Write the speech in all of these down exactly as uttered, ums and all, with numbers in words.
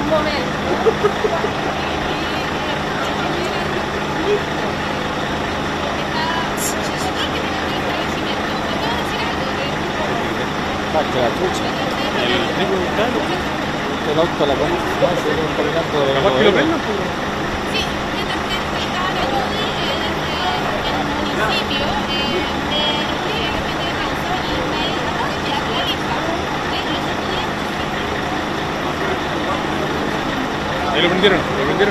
Parte la trucha. El auto la conoce, no, se viene caminando de la ¿Capaz que lo vendan? Sí, mientras que estaba la Judy desde el municipio, eh, de de razón y me acaba de quedar clarita de los estudiantes. Ahí lo prendieron, lo prendieron.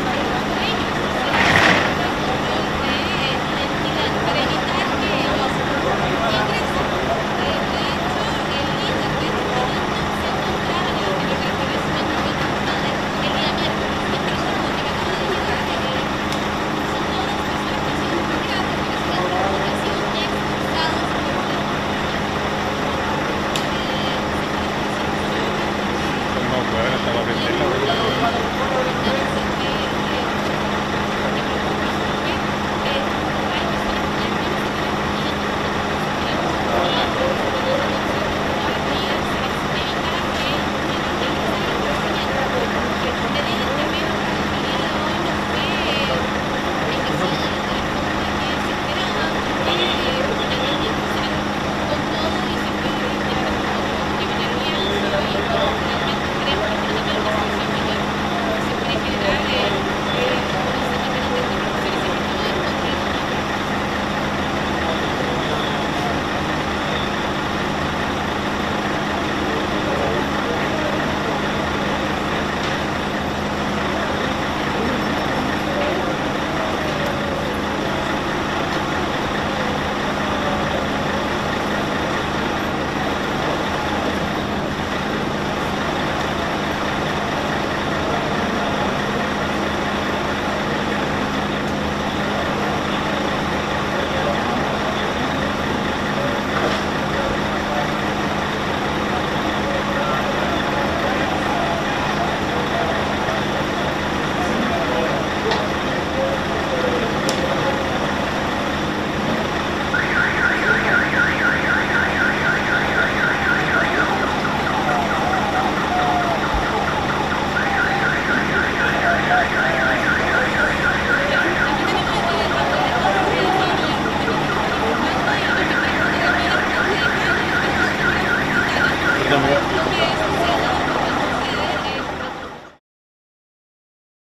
Para evitar que los ingresen. De hecho, el líder de este movimiento se encontraba en el establecimiento de González el día miércoles. Interesante que acaba de llegar, eh, son todas las personas que han sido investigadas por la ciudad y que han sido expulsados por No, bueno, estaba pendiente.